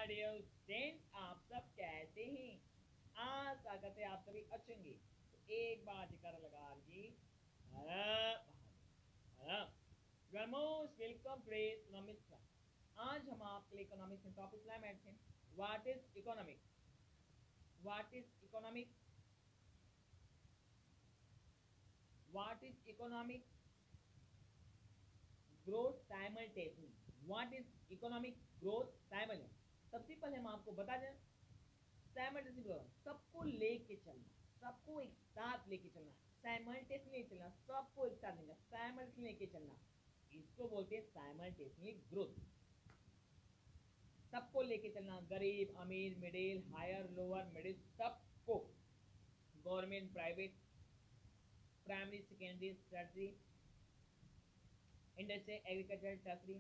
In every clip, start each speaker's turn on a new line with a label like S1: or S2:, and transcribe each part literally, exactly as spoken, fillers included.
S1: नमस्कार dear students, आप सब कैसे हैं? आशा करते हैं आप सभी अच्छे होंगे। तो एक बार जिक्र लगा लीजिए। You are most welcome to economics. आज हम आपके लिए इकोनॉमिक्स में टॉपिक लाए बैठे हैं। What is economics? What is economics? What is economics growth simultaneously? What is economic growth simultaneously? सबसे पहले हम आपको बता दें, साइमल्टेनियसली ग्रोथ सबको लेके चलना, सबको एक साथ लेके चलना, साइमल्टेनियसली चलना, सबको एक साथ लेना, साइमल्टेनियसली लेके चलना, इसको बोलते हैं साइमल्टेनियसली ग्रोथ। सबको लेके चलना, गरीब अमीर मिडिल हायर लोअर मिडिल सबको, government private primary secondary tertiary industry agriculture tertiary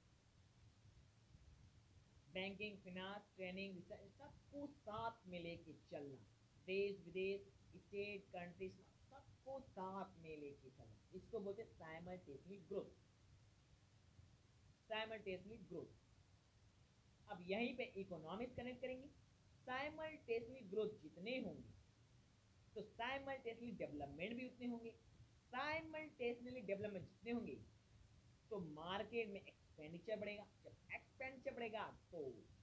S1: banking finance training research सबको साथ में लेके चलना, देश विदेश स्टेट कंट्री सबको साथ में लेके चलना, इसको बोलते हैं साइमल्टेनियसली ग्रोथ। Simultaneously growth. अब यहीं पे इकोनॉमिक्स कनेक्ट करेंगे। साइमल्टेनियसली ग्रोथ जितने होंगे तो साइमल्टेनियसली डेवलपमेंट भी उतने होंगे। साइमल्टेनियसली डेवलपमेंट जितने होंगे तो मार्केट में एक्सपेंडिचर बढ़ेगा। जब एक्सपेंडिचर बढ़ेगा तो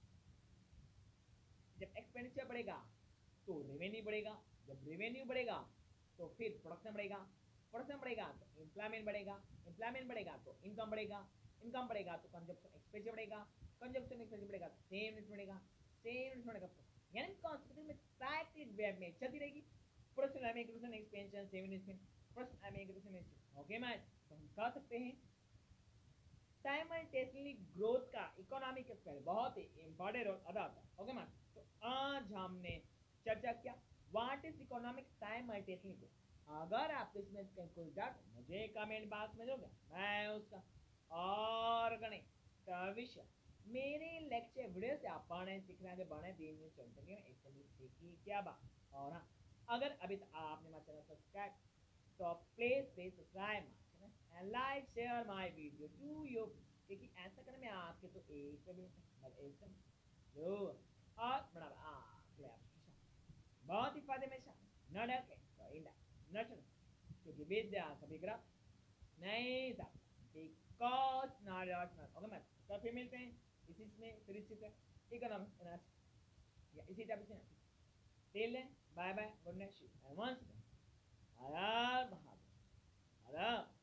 S1: जब एक्सपेंडिचर बढ़ेगा तो रेवेन्यू बढ़ेगा। जब रेवेन्यू बढ़ेगा तो फिर प्रोडक्शन बढ़ेगा। प्रोडक्शन बढ़ेगा तो एम्प्लॉयमेंट बढ़ेगा। एम्प्लॉयमेंट बढ़ेगा तो इनकम बढ़ेगा। इनकम बढ़ेगा तो कंजप्शन एक्सपेंडिचर बढ़ेगा। कंजप्शन एक्सपेंडिचर बढ़ेगा तो सेम रेट बढ़ेगा। सेम रेट बढ़ेगा तो यानी कॉन्सेप्ट में साइक्लिक वेव में चलती रहेगी। Production M expansion expansion same investment production M expansion. Okay match, तो हम कह सकते हैं साइमल्टेनियसली ग्रोथ का इकोनॉमिक एस्पेक्ट बहुत ही इंपॉर्टेंट रोल अदा होता है। ओके मैम, तो आज हमने चर्चा किया what is economic simultaneously growth. अगर आप इसमें कहीं कोई डाउट मुझे कमेंट बॉक्स में दोगे, मैं उसका और गणित का विषय मेरे लेक्चर वीडियो से आप पढ़ने सीखने आगे बढ़े दिन में चलते हैं एक सीखिए क्या बात। और हाँ, अगर अभी तक आपने हमारा चैनल सब्सक्राइब तो please please subscribe my channel and like share my video to your, क्योंकि ऐसा करने में आपके तो एक पे भी मतलब एकदम जरूर और बड़ा आपके लिए बहुत ही फायदे में शामिल न डर के तो इंडा न चलो, क्योंकि विद्या कभी ग्रह नहीं था because not not. Okay ma'am, तो फिर मिलते हैं इसी में फिर इसी से इकोनॉमिक्स या इसी टॉपिक से। Till then bye bye, good night and once again Har Har Mahadev. Her